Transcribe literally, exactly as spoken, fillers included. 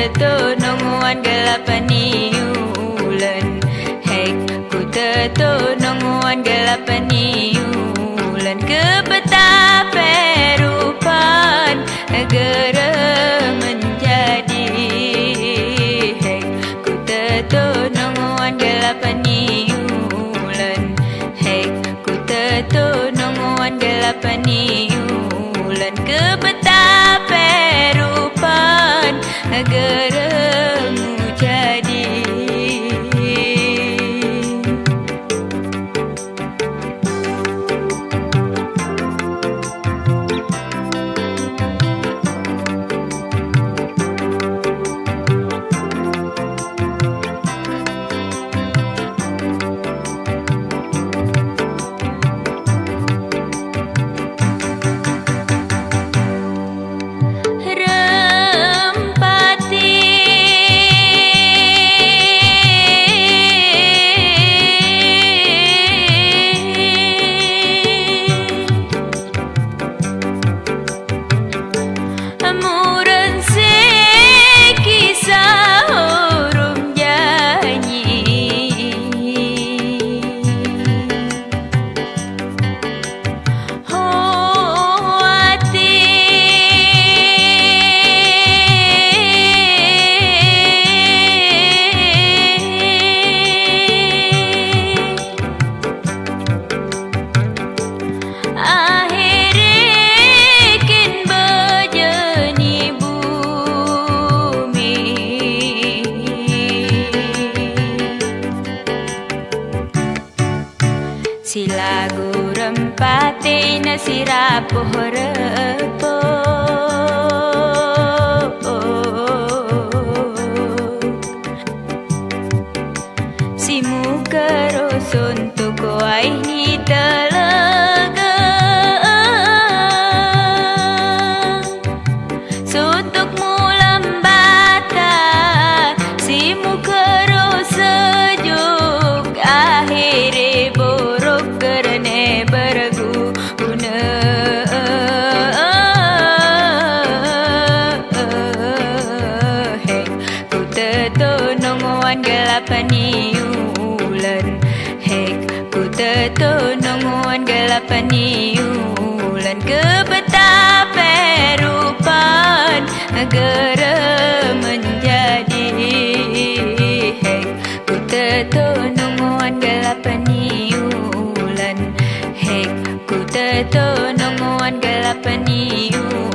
tetu nunguan gelap niulan. Hei ku tetu nunguan gelap niulan. Ke betapa rupan negara menjadi. Hei ku tetu nunguan gelap niulan. Hei ku tetu nunguan gelap niulan. Ke betapa rupan negaramu jadi. Si lagu rempati na si rapuh repo. Si muka rosun tu kuai ni telaga. Suntuk mulam bata si muka rosejuk akhirnya buruk kerana berguna. Hei ku tetu nunguan gelap niulan. Hei ku tetu nunguan gelap niulan. Ke betapa rupan negara menjadi. Hei ku tetu nunguan gelap niulan. Hei ku tetu nunguan gelap niulan.